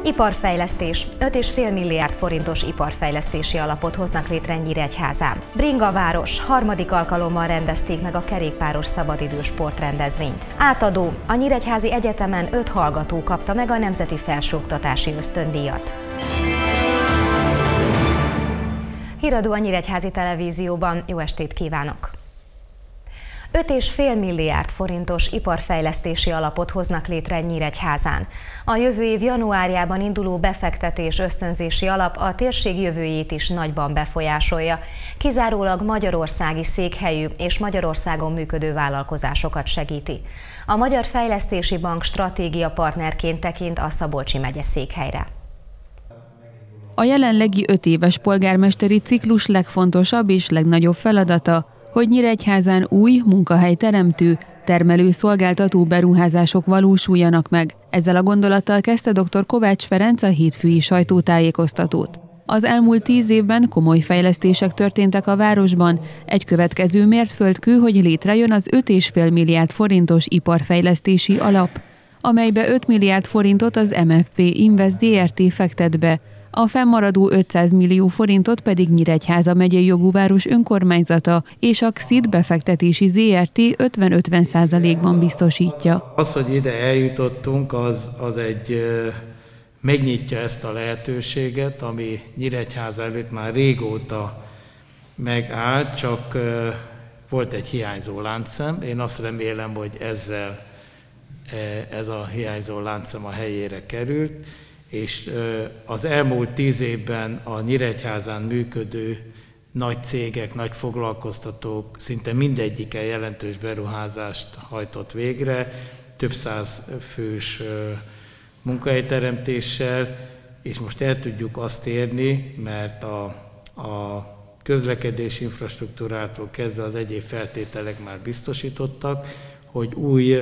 Iparfejlesztés. 5,5 milliárd forintos iparfejlesztési alapot hoznak létre Nyíregyházán. Bringa város. Harmadik alkalommal rendezték meg a kerékpáros szabadidős sportrendezvényt. Átadó. A Nyíregyházi Egyetemen 5 hallgató kapta meg a Nemzeti Felsőoktatási Ösztöndíjat. Híradó a Nyíregyházi Televízióban. Jó estét kívánok! 5,5 milliárd forintos iparfejlesztési alapot hoznak létre Nyíregyházán. A jövő év januárjában induló befektetés ösztönzési alap a térség jövőjét is nagyban befolyásolja. Kizárólag magyarországi székhelyű és Magyarországon működő vállalkozásokat segíti. A Magyar Fejlesztési Bank stratégia partnerként tekint a Szabolcsi megye székhelyre. A jelenlegi 5 éves polgármesteri ciklus legfontosabb és legnagyobb feladata, hogy Nyíregyházán új, munkahelyteremtő, termelő-szolgáltató beruházások valósuljanak meg. Ezzel a gondolattal kezdte dr. Kovács Ferenc a hétfői sajtótájékoztatót. Az elmúlt 10 évben komoly fejlesztések történtek a városban. Egy következő mértföldkő, hogy létrejön az 5,5 milliárd forintos iparfejlesztési alap, amelybe 5 milliárd forintot az MFP Invest Drt. Fektet be, a fennmaradó 500 millió forintot pedig Nyíregyháza megyei jogú város önkormányzata és a XID befektetési Zrt. 50-50%-ban biztosítja. Az, hogy ide eljutottunk, az megnyitja ezt a lehetőséget, ami Nyíregyháza előtt már régóta megállt, csak volt egy hiányzó láncszem. Én azt remélem, hogy ezzel ez a hiányzó láncszem a helyére került, és az elmúlt 10 évben a Nyíregyházán működő nagy cégek, nagy foglalkoztatók szinte mindegyike jelentős beruházást hajtott végre, több száz fős munkahelyteremtéssel, és most el tudjuk azt érni, mert a közlekedési infrastruktúrától kezdve az egyéb feltételek már biztosítottak, hogy új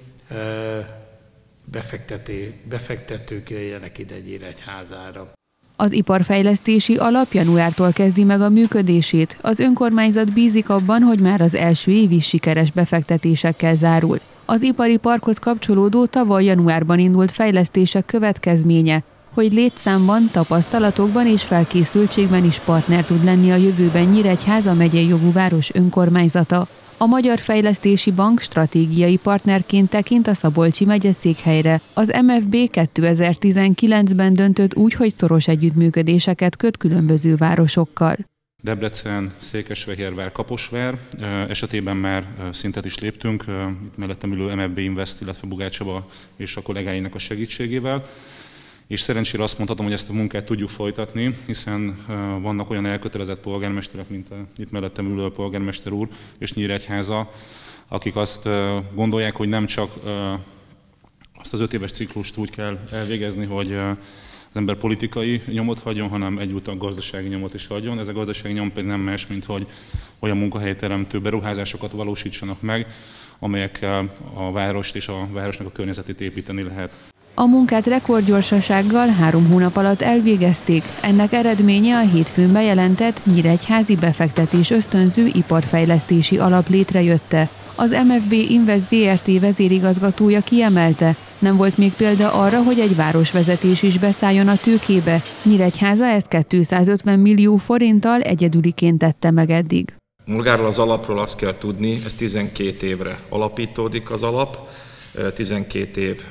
befektetők jöjjenek ide Nyíregyházára. Az iparfejlesztési alap januártól kezdi meg a működését. Az önkormányzat bízik abban, hogy már az első év is sikeres befektetésekkel zárul. Az ipari parkhoz kapcsolódó tavaly januárban indult fejlesztések következménye, hogy létszámban, tapasztalatokban és felkészültségben is partner tud lenni a jövőben Nyíregyháza megyei jogú város önkormányzata. A Magyar Fejlesztési Bank stratégiai partnerként tekint a Szabolcsi megye székhelyre. Az MFB 2019-ben döntött úgy, hogy szoros együttműködéseket köt különböző városokkal. Debrecen, Székesfehérvár, Kaposvár esetében már szintet is léptünk, itt mellettem ülő MFB Invest, illetve Bugács Csaba és a kollégáinak a segítségével. És szerencsére azt mondhatom, hogy ezt a munkát tudjuk folytatni, hiszen vannak olyan elkötelezett polgármesterek, mint itt mellettem ülő polgármester úr és Nyíregyháza, akik azt gondolják, hogy nem csak azt az 5 éves ciklust úgy kell elvégezni, hogy az ember politikai nyomot hagyjon, hanem egyúttal gazdasági nyomot is hagyjon. Ez a gazdasági nyom pedig nem más, mint hogy olyan munkahelyteremtő beruházásokat valósítsanak meg, amelyekkel a várost és a városnak a környezetét építeni lehet. A munkát rekordgyorsasággal 3 hónap alatt elvégezték. Ennek eredménye a hétfőn bejelentett Nyíregyházi befektetés ösztönző iparfejlesztési alap létrejötte. Az MFB Invest Drt. Vezérigazgatója kiemelte, nem volt még példa arra, hogy egy városvezetés is beszálljon a tőkébe. Nyíregyháza ezt 250 millió forinttal egyedüliként tette meg eddig. Magáról az alapról azt kell tudni, ez 12 évre alapítódik az alap. 12 év,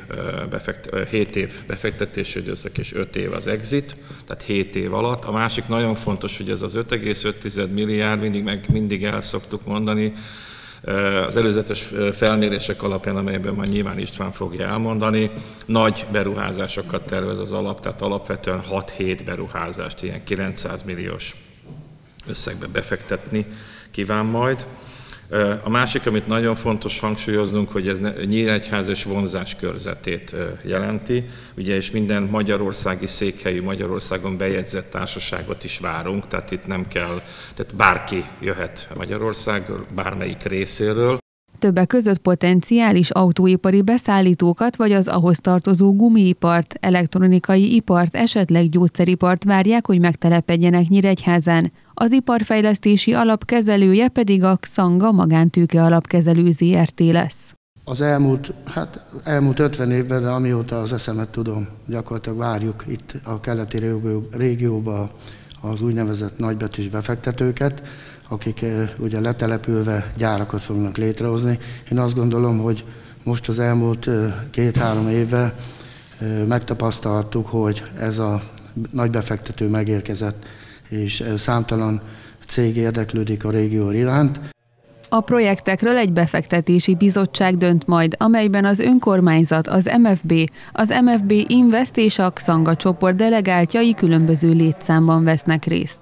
7 év befektetési időszak és 5 év az exit, tehát 7 év alatt. A másik nagyon fontos, hogy ez az 5,5 milliárd, mindig el szoktuk mondani, az előzetes felmérések alapján, amelyben majd nyilván István fogja elmondani, nagy beruházásokat tervez az alap, tehát alapvetően 6-7 beruházást, ilyen 900 milliós összegbe befektetni kíván majd. A másik, amit nagyon fontos hangsúlyoznunk, hogy ez Nyíregyháza és vonzás körzetét jelenti. Ugye, és minden magyarországi székhelyű, Magyarországon bejegyzett társaságot is várunk, tehát itt nem kell, tehát bárki jöhet Magyarország bármelyik részéről. Többek között potenciális autóipari beszállítókat vagy az ahhoz tartozó gumiipart, elektronikai ipart, esetleg gyógyszeripart várják, hogy megtelepedjenek Nyíregyházán. Az iparfejlesztési alap kezelője pedig a Xanga magántőke alapkezelő Zrt. Lesz. Az elmúlt 50 évben, de amióta az eszemet tudom, gyakorlatilag várjuk itt a keleti régióban az úgynevezett nagybetűs befektetőket, akik ugye letelepülve gyárakat fognak létrehozni. Én azt gondolom, hogy most az elmúlt 2-3 évben megtapasztaltuk, hogy ez a nagy befektető megérkezett, és számtalan cég érdeklődik a régió iránt. A projektekről egy befektetési bizottság dönt majd, amelyben az önkormányzat, az MFB Invest és a Xanga csoport delegáltjai különböző létszámban vesznek részt.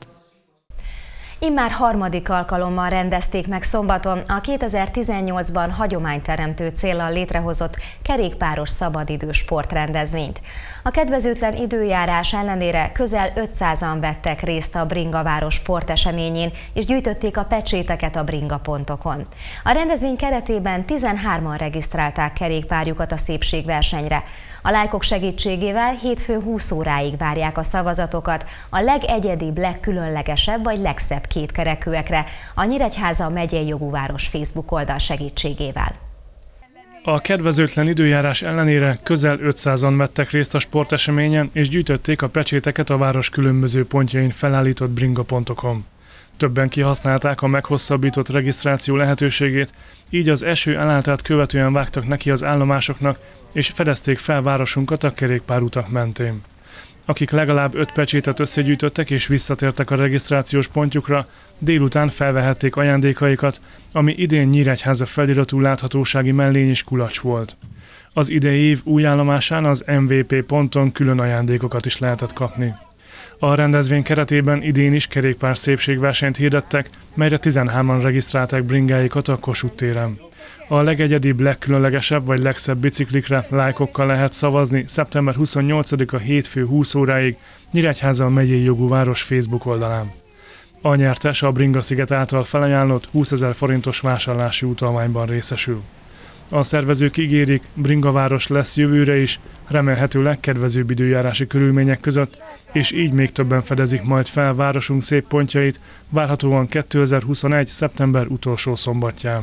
Immár harmadik alkalommal rendezték meg szombaton a 2018-ban hagyományteremtő céllal létrehozott kerékpáros szabadidős sportrendezvényt. A kedvezőtlen időjárás ellenére közel 500-an vettek részt a Bringaváros sporteseményén, és gyűjtötték a pecséteket a bringapontokon. A rendezvény keretében 13-an regisztrálták kerékpárjukat a szépségversenyre. A lájkok segítségével hétfőn 20 óráig várják a szavazatokat a legegyedibb, legkülönlegesebb vagy legszebb kétkerekűekre a Nyíregyháza megyei jogú város Facebook oldal segítségével. A kedvezőtlen időjárás ellenére közel 500-an vettek részt a sporteseményen, és gyűjtötték a pecséteket a város különböző pontjain felállított bringapontokon. Többen kihasználták a meghosszabbított regisztráció lehetőségét, így az eső elálltát követően vágtak neki az állomásoknak, és fedezték fel városunkat a kerékpárutak mentén. Akik legalább 5 pecsétet összegyűjtöttek és visszatértek a regisztrációs pontjukra, délután felvehették ajándékaikat, ami idén Nyíregyháza feliratú láthatósági mellény és kulacs volt. Az idei év új állomásán, az MVP ponton külön ajándékokat is lehetett kapni. A rendezvény keretében idén is kerékpár szépségversenyt hirdettek, melyre 13-an regisztrálták bringáikat a Kossuth téren. A legegyedibb, legkülönlegesebb vagy legszebb biciklikre lájkokkal lehet szavazni szeptember 28-a hétfő 20 óráig Nyíregyháza megyei jogú város Facebook oldalán. A nyertes a Bringasziget által felajánlott 20 000 forintos vásárlási utalványban részesül. A szervezők ígérik, Bringaváros lesz jövőre is, remélhetőleg kedvezőbb időjárási körülmények között, és így még többen fedezik majd fel városunk szép pontjait, várhatóan 2021. szeptember utolsó szombatján.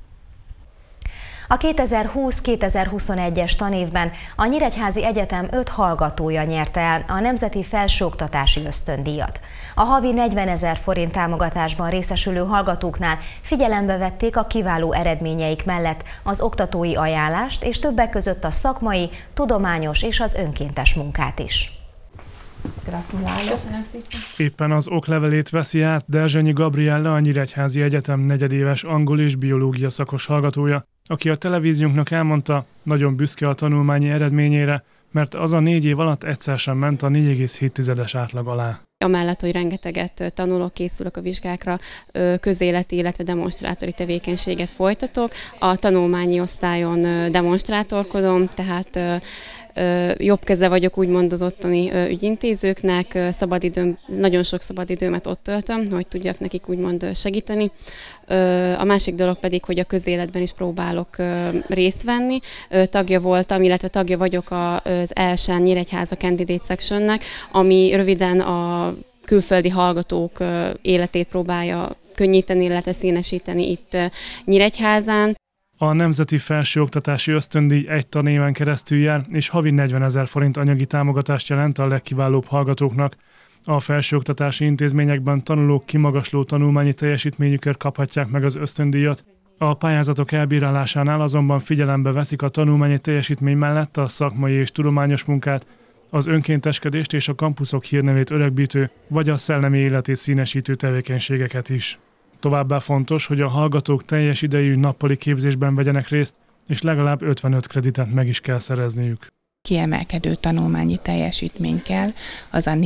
A 2020-2021-es tanévben a Nyíregyházi Egyetem 5 hallgatója nyerte el a Nemzeti Felsőoktatási Ösztöndíjat. A havi 40 000 forint támogatásban részesülő hallgatóknál figyelembe vették a kiváló eredményeik mellett az oktatói ajánlást és többek között a szakmai, tudományos és az önkéntes munkát is. Gratulálok! Éppen az oklevelét veszi át Derzsenyi Gabriella, a Nyíregyházi Egyetem negyedéves angol és biológia szakos hallgatója, aki a televíziónknak elmondta, nagyon büszke a tanulmányi eredményére, mert az a 4 év alatt egyszer sem ment a 4,7-es átlag alá. Amellett, hogy rengeteget tanulok, készülök a vizsgákra, közéleti, illetve demonstrátori tevékenységet folytatok. A tanulmányi osztályon demonstrátorkodom, tehát jobb keze vagyok úgymond az ottani ügyintézőknek, nagyon sok szabadidőmet ott töltöm, hogy tudjak nekik úgymond segíteni. A másik dolog pedig, hogy a közéletben is próbálok részt venni. Tagja voltam, illetve tagja vagyok az ELSEN Nyíregyháza Candidate Sectionnek, ami röviden a külföldi hallgatók életét próbálja könnyíteni, illetve színesíteni itt Nyíregyházán. A Nemzeti Felsőoktatási Ösztöndíj egy tanéven keresztül jár, és havi 40 000 forint anyagi támogatást jelent a legkiválóbb hallgatóknak. A felsőoktatási intézményekben tanulók kimagasló tanulmányi teljesítményükért kaphatják meg az ösztöndíjat. A pályázatok elbírálásánál azonban figyelembe veszik a tanulmányi teljesítmény mellett a szakmai és tudományos munkát, az önkénteskedést és a kampuszok hírnevét öregbítő vagy a szellemi életét színesítő tevékenységeket is. Továbbá fontos, hogy a hallgatók teljes idejű nappali képzésben vegyenek részt, és legalább 55 kreditet meg is kell szerezniük. Kiemelkedő tanulmányi teljesítmény kell, az a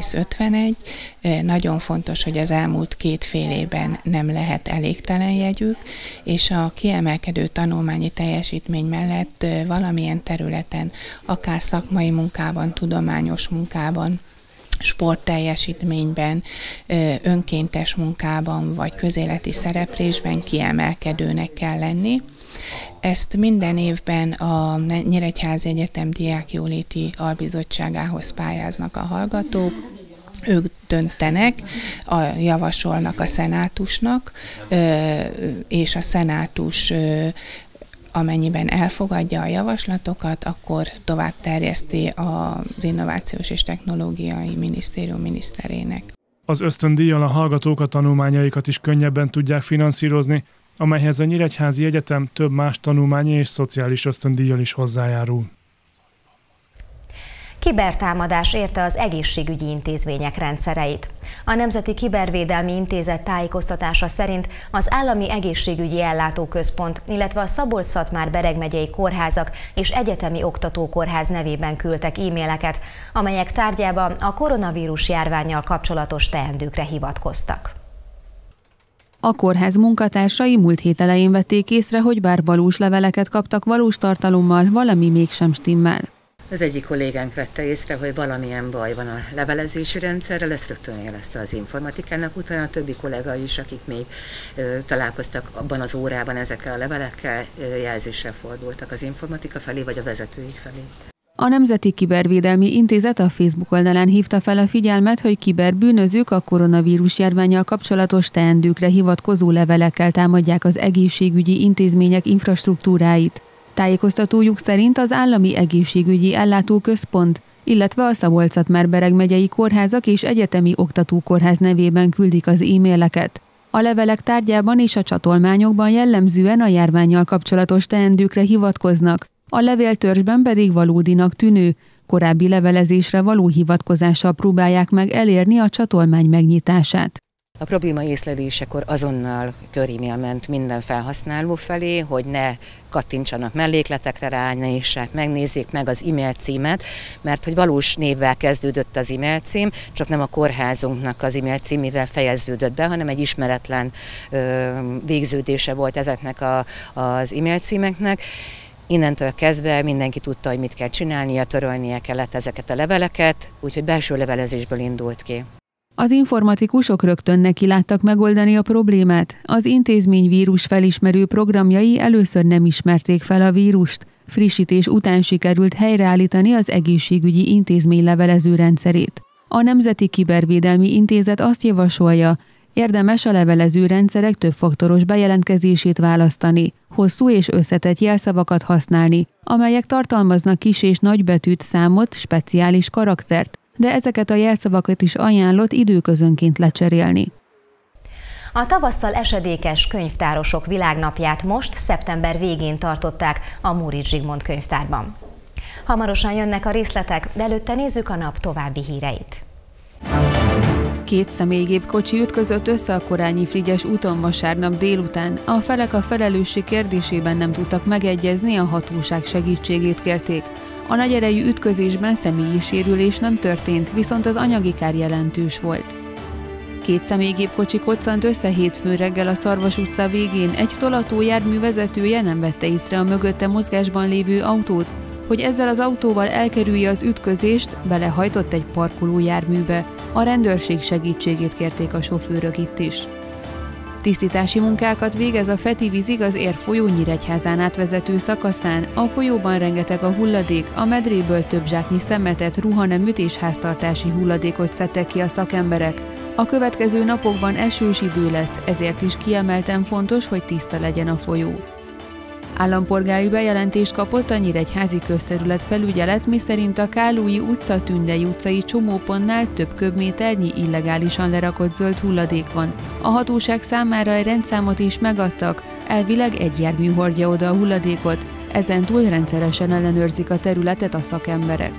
4,51. Nagyon fontos, hogy az elmúlt 2 fél évben nem lehet elégtelen jegyük, és a kiemelkedő tanulmányi teljesítmény mellett valamilyen területen, akár szakmai munkában, tudományos munkában, sportteljesítményben, önkéntes munkában vagy közéleti szereplésben kiemelkedőnek kell lenni. Ezt minden évben a Nyíregyházi Egyetem Diákjóléti Albizottságához pályáznak a hallgatók. Ők döntenek, javasolnak a szenátusnak, és a szenátus amennyiben elfogadja a javaslatokat, akkor tovább terjeszti az Innovációs és Technológiai Minisztérium miniszterének. Az ösztöndíjjal a hallgatók a tanulmányaikat is könnyebben tudják finanszírozni, amelyhez a Nyíregyházi Egyetem több más tanulmányi és szociális ösztöndíjjal is hozzájárul. Kibertámadás érte az egészségügyi intézmények rendszereit. A Nemzeti Kibervédelmi Intézet tájékoztatása szerint az Állami Egészségügyi Ellátóközpont, illetve a Szabolcs-Szatmár-Bereg megyei kórházak és Egyetemi Oktatókórház nevében küldtek e-maileket, amelyek tárgyában a koronavírus járvánnyal kapcsolatos teendőkre hivatkoztak. A kórház munkatársai múlt hét elején vették észre, hogy bár valós leveleket kaptak valós tartalommal, valami mégsem stimmel. Az egyik kollégánk vette észre, hogy valamilyen baj van a levelezési rendszerrel, ezt rögtön jelezte az informatikának, utána a többi kollega is, akik még találkoztak abban az órában ezekkel a levelekkel, jelzésre fordultak az informatika felé, vagy a vezetőik felé. A Nemzeti Kibervédelmi Intézet a Facebook oldalán hívta fel a figyelmet, hogy kiberbűnözők a koronavírus járvánnyal kapcsolatos teendőkre hivatkozó levelekkel támadják az egészségügyi intézmények infrastruktúráit. Tájékoztatójuk szerint az Állami Egészségügyi Ellátóközpont, illetve a Szabolcs-Szatmár-Bereg megyei kórházak és Egyetemi Oktatókórház nevében küldik az e-maileket. A levelek tárgyában és a csatolmányokban jellemzően a járvánnyal kapcsolatos teendőkre hivatkoznak, a levéltörzsben pedig valódinak tűnő, korábbi levelezésre való hivatkozással próbálják meg elérni a csatolmány megnyitását. A probléma észlelésekor azonnal körímél ment minden felhasználó felé, hogy ne kattintsanak mellékletekre rá, megnézzék meg az e-mail címet, mert hogy valós névvel kezdődött az e-mail cím, csak nem a kórházunknak az e-mail címével fejeződött be, hanem egy ismeretlen végződése volt ezeknek az e-mail címeknek. Innentől kezdve mindenki tudta, hogy mit kell csinálnia, törölnie kellett ezeket a leveleket, úgyhogy belső levelezésből indult ki. Az informatikusok rögtön nekiláttak megoldani a problémát. Az intézmény vírus felismerő programjai először nem ismerték fel a vírust. Frissítés után sikerült helyreállítani az egészségügyi intézmény levelező rendszerét. A Nemzeti Kibervédelmi Intézet azt javasolja, érdemes a levelező rendszerek többfaktoros bejelentkezését választani, hosszú és összetett jelszavakat használni, amelyek tartalmaznak kis és nagybetűt, számot, speciális karaktert, de ezeket a jelszavakat is ajánlott időközönként lecserélni. A tavasszal esedékes könyvtárosok világnapját most, szeptember végén tartották a Móricz Zsigmond könyvtárban. Hamarosan jönnek a részletek, de előtte nézzük a nap további híreit. 2 személygépkocsi ütközött össze a Korányi Frigyes úton vasárnap délután. A felek a felelősség kérdésében nem tudtak megegyezni, a hatóság segítségét kérték. A nagy erejű ütközésben személyi sérülés nem történt, viszont az anyagi kár jelentős volt. 2 személygépkocsi koccant össze hétfőn reggel a Szarvas utca végén, egy tolatójármű vezetője nem vette észre a mögötte mozgásban lévő autót, hogy ezzel az autóval elkerülje az ütközést, belehajtott egy parkoló járműbe. A rendőrség segítségét kérték a sofőrök itt is. Tisztítási munkákat végez a Feti vízig az Ér folyó Nyíregyházán átvezető szakaszán. A folyóban rengeteg a hulladék, a medréből több zsáknyi szemetet, ruhaneműt és háztartási hulladékot szedtek ki a szakemberek. A következő napokban esős idő lesz, ezért is kiemelten fontos, hogy tiszta legyen a folyó. Állampolgári bejelentést kapott a Nyíregyházi Közterület Felügyelet, miszerint a Kálói utca Tündei utcai csomópontnál több köbméternyi illegálisan lerakott zöld hulladék van. A hatóság számára egy rendszámot is megadtak, elvileg egy jármű hordja oda a hulladékot, ezentúl rendszeresen ellenőrzik a területet a szakemberek.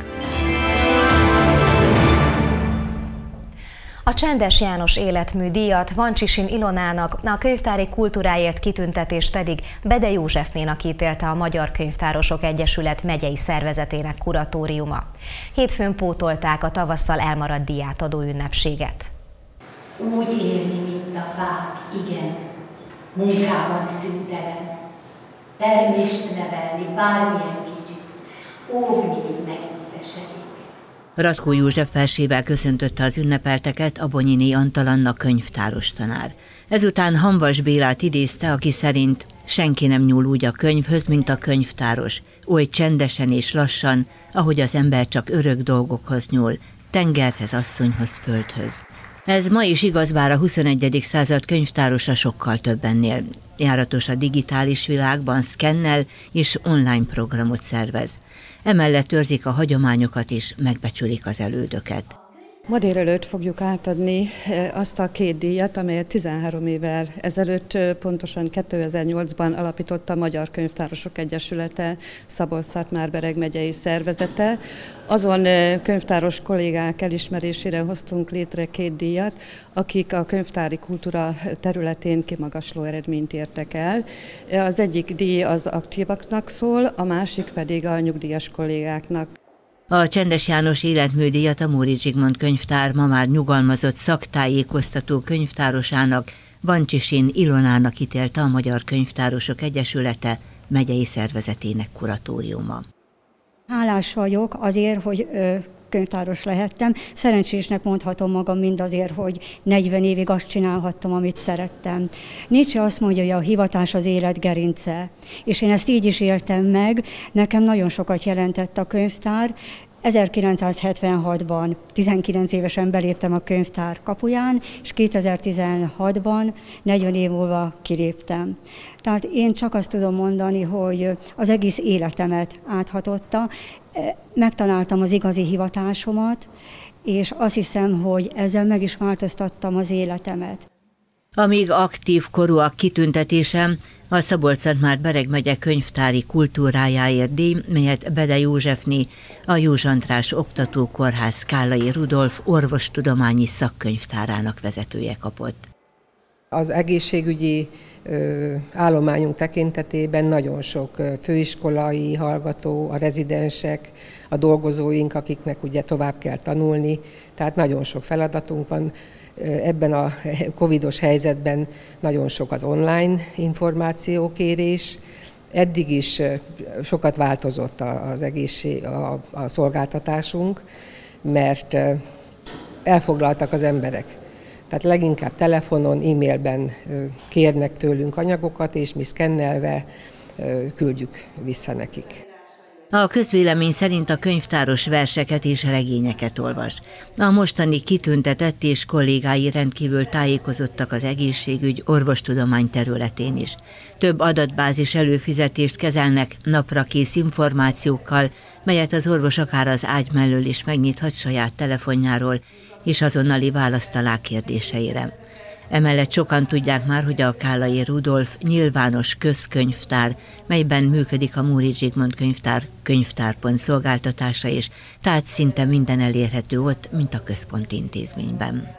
A Csendes János életmű díjat Vancsisin Ilonának, a könyvtári kultúráért kitüntetést pedig Bede Józsefnénak ítélte a Magyar Könyvtárosok Egyesület megyei szervezetének kuratóriuma. Hétfőn pótolták a tavasszal elmaradt díjátadó ünnepséget. Úgy élni, mint a fák, igen, munkában szüntelen, termést nevelni, bármilyen kicsit, óvni, mint megízesedik. Ratkó József versével köszöntötte az ünnepelteket Abonyiné Antal Anna könyvtáros tanár. Ezután Hamvas Bélát idézte, aki szerint senki nem nyúl úgy a könyvhöz, mint a könyvtáros, oly csendesen és lassan, ahogy az ember csak örök dolgokhoz nyúl, tengerhez, asszonyhoz, földhöz. Ez ma is igaz, bár a 21. század könyvtárosa sokkal több ennél. Járatos a digitális világban, szkennel és online programot szervez. Emellett őrzik a hagyományokat is, megbecsülik az elődöket. Ma délelőtt fogjuk átadni azt a 2 díjat, amelyet 13 évvel ezelőtt, pontosan 2008-ban alapította a Magyar Könyvtárosok Egyesülete, Szabolcs-Szatmár-Bereg megyei szervezete. Azon könyvtáros kollégák elismerésére hoztunk létre 2 díjat, akik a könyvtári kultúra területén kimagasló eredményt értek el. Az egyik díj az aktívaknak szól, a másik pedig a nyugdíjas kollégáknak. A Csendes János életműdíjat a Móricz Zsigmond könyvtár ma már nyugalmazott szaktájékoztató könyvtárosának, Bancsisin Ilonának ítélte a Magyar Könyvtárosok Egyesülete megyei szervezetének kuratóriuma. Hálás vagyok azért, hogy könyvtáros lehettem. Szerencsésnek mondhatom magam mindazért, hogy 40 évig azt csinálhattam, amit szerettem. Nietzsche azt mondja, hogy a hivatás az élet gerince, és én ezt így is éltem meg. Nekem nagyon sokat jelentett a könyvtár. 1976-ban 19 évesen beléptem a könyvtár kapuján, és 2016-ban 40 év múlva kiléptem. Tehát én csak azt tudom mondani, hogy az egész életemet áthatotta, megtaláltam az igazi hivatásomat, és azt hiszem, hogy ezzel meg is változtattam az életemet. Amíg aktív korúak kitüntetésem, a Szabolcs-Szatmár-Bereg megye könyvtári kultúrájáért díj, melyet Bede Józsefné, a Józs András Oktatókórház Kállai Rudolf orvostudományi szakkönyvtárának vezetője kapott. Az egészségügyi állományunk tekintetében nagyon sok főiskolai hallgató, a rezidensek, a dolgozóink, akiknek ugye tovább kell tanulni, tehát nagyon sok feladatunk van. Ebben a covidos helyzetben nagyon sok az online információkérés. Eddig is sokat változott a szolgáltatásunk, mert elfoglaltak az emberek. Tehát leginkább telefonon, e-mailben kérnek tőlünk anyagokat, és mi szkennelve küldjük vissza nekik. A közvélemény szerint a könyvtáros verseket és regényeket olvas. A mostani kitüntetett és kollégái rendkívül tájékozottak az egészségügy, orvostudomány területén is. Több adatbázis előfizetést kezelnek naprakész információkkal, melyet az orvos akár az ágy mellől is megnyithat saját telefonjáról, és azonnali választ talál kérdéseire. Emellett sokan tudják már, hogy a Kállai Rudolf nyilvános közkönyvtár, melyben működik a Móricz Zsigmond könyvtár könyvtárpont szolgáltatása is, tehát szinte minden elérhető ott, mint a központi intézményben.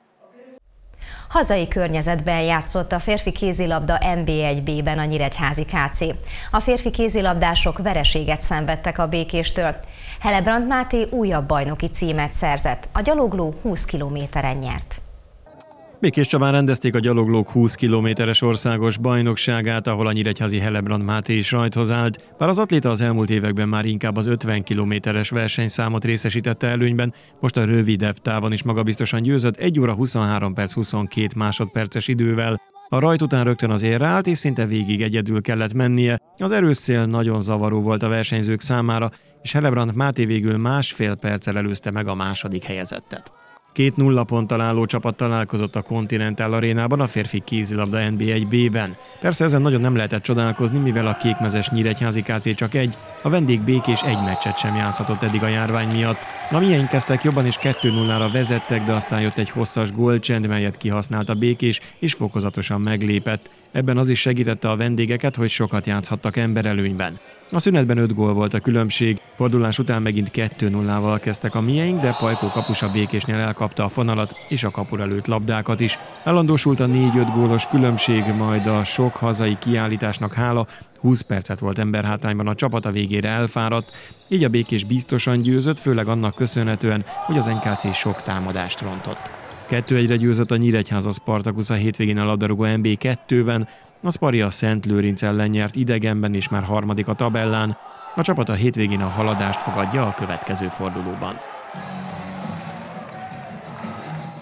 Hazai környezetben játszott a férfi kézilabda NB1B-ben a nyíregyházi KC. A férfi kézilabdások vereséget szenvedtek a Békéstől. Helebrand Máté újabb bajnoki címet szerzett. A gyalogló 20 kilométeren nyert. Békés Csabán rendezték a gyaloglók 20 kilométeres országos bajnokságát, ahol a nyíregyházi Helebrand Máté is rajthoz állt. Bár az atléta az elmúlt években már inkább az 50 kilométeres versenyszámot részesítette előnyben, most a rövidebb távon is magabiztosan győzött 1 óra 23 perc 22 másodperces idővel. A rajt után rögtön az élre állt, és szinte végig egyedül kellett mennie. Az erős szél nagyon zavaró volt a versenyzők számára, és Helebrand Máté végül másfél perccel előzte meg a második helyezettet. 2-0 ponttal álló csapat találkozott a Continental Arénában a férfi kézilabda NB1B-ben. Persze ezen nagyon nem lehetett csodálkozni, mivel a kékmezes nyíregyházi KC csak a vendég Békés egy meccset sem játszhatott eddig a járvány miatt. A mieink kezdtek jobban és 2-0-ra vezettek, de aztán jött egy hosszas gólcsend, melyet kihasznált a Békés, és fokozatosan meglépett. Ebben az is segítette a vendégeket, hogy sokat játszhattak emberelőnyben. A szünetben 5 gól volt a különbség, fordulás után megint 2-0-val kezdtek a mieink, de Pajkó kapus a Békésnél elkapta a fonalat és a kapura lőtt labdákat is. Állandósult a 4-5 gólos különbség, majd a sok hazai kiállításnak hála 20 percet volt emberhátrányban a csapat, a végére elfáradt, így a Békés biztosan győzött, főleg annak köszönhetően, hogy az NKC sok támadást rontott. 2-1-re győzött a Nyíregyháza Spartakusz a hétvégén a labdarúgó NB2-ben, a Spari a Szentlőrinc ellen nyert idegenben és már harmadik a tabellán. A csapat a hétvégén a haladást fogadja a következő fordulóban.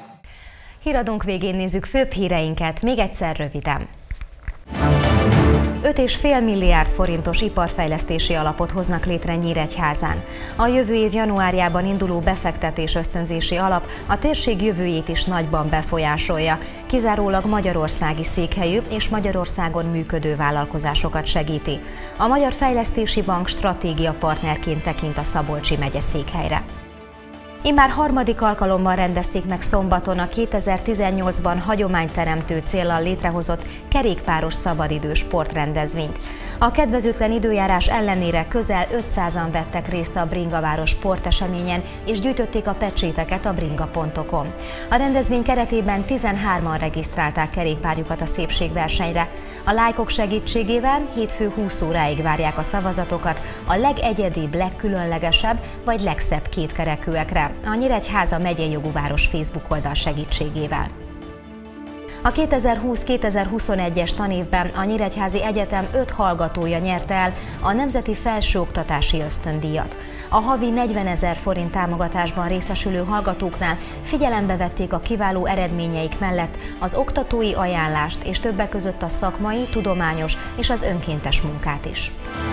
Híradónk végén nézzük főbb híreinket, még egyszer röviden. 5,5 milliárd forintos iparfejlesztési alapot hoznak létre Nyíregyházán. A jövő év januárjában induló befektetés ösztönzési alap a térség jövőjét is nagyban befolyásolja. Kizárólag magyarországi székhelyű és Magyarországon működő vállalkozásokat segíti. A Magyar Fejlesztési Bank stratégia partnerként tekint a Szabolcsi megye székhelyre. Immár harmadik alkalommal rendezték meg szombaton a 2018-ban hagyományteremtő céllal létrehozott kerékpáros szabadidős sportrendezvényt. A kedvezőtlen időjárás ellenére közel 500-an vettek részt a Bringaváros sporteseményen és gyűjtötték a pecséteket a bringa.com. A rendezvény keretében 13-an regisztrálták kerékpárjukat a szépségversenyre. A lájkok segítségével hétfő 20 óráig várják a szavazatokat a legegyedibb, legkülönlegesebb vagy legszebb kétkerekűekre a Nyíregyháza megyei jogú város Facebook oldal segítségével. A 2020-2021-es tanévben a Nyíregyházi Egyetem 5 hallgatója nyerte el a Nemzeti Felsőoktatási Ösztöndíjat. A havi 40 000 forint támogatásban részesülő hallgatóknál figyelembe vették a kiváló eredményeik mellett az oktatói ajánlást és többek között a szakmai, tudományos és az önkéntes munkát is.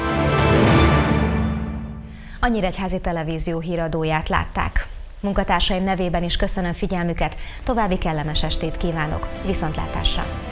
A Nyíregyházi Televízió híradóját látták. Munkatársaim nevében is köszönöm figyelmüket, további kellemes estét kívánok, viszontlátásra!